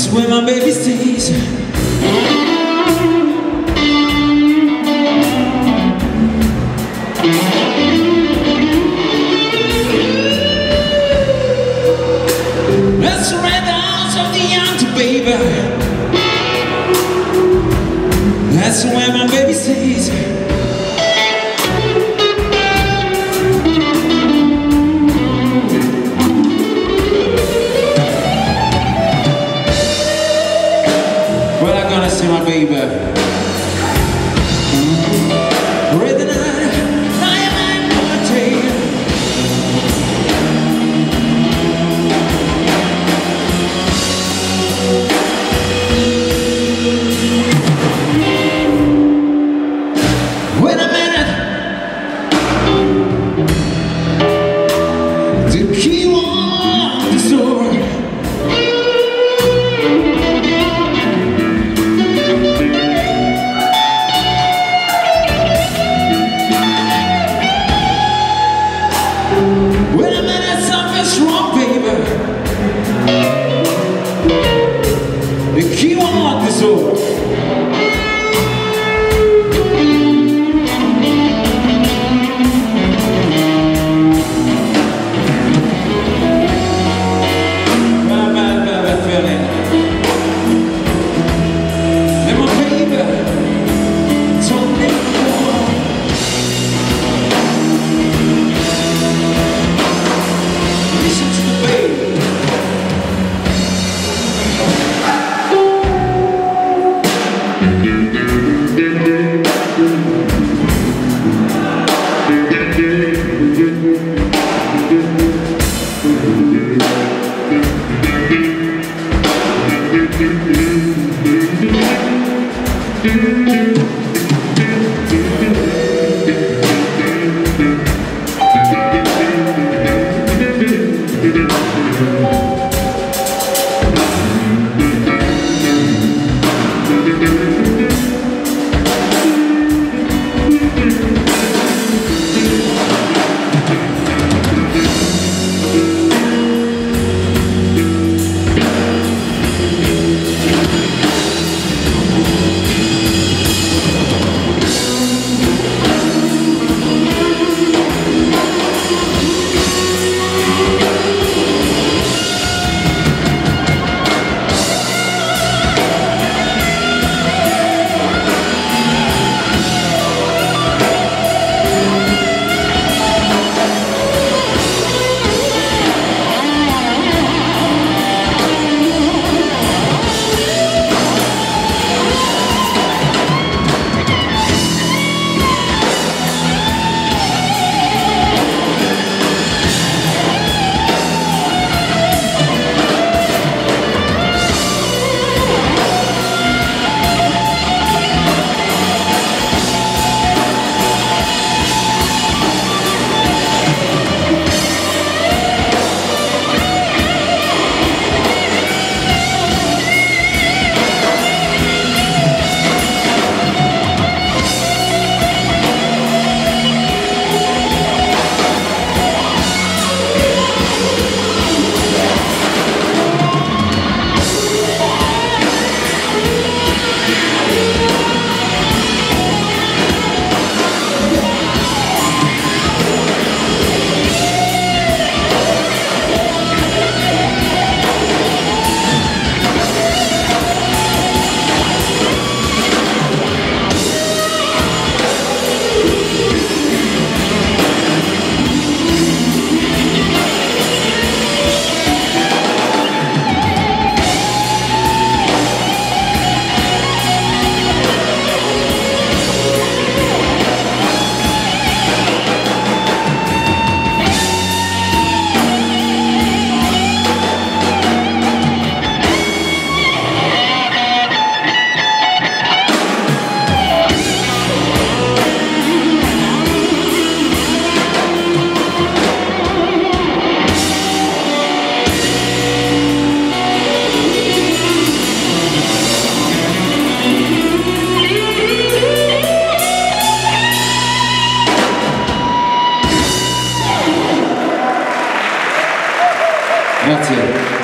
where my baby stays. Let's rent the house of the young baby. That's where my baby stays. Well, I'm gonna see my baby. Read the night, I am gonna take. Wait a minute, the key on the door. Wait a minute, something's wrong, baby. The key won't lock this door. Bad feeling. And my baby told me before. Listen to the baby. Grazie.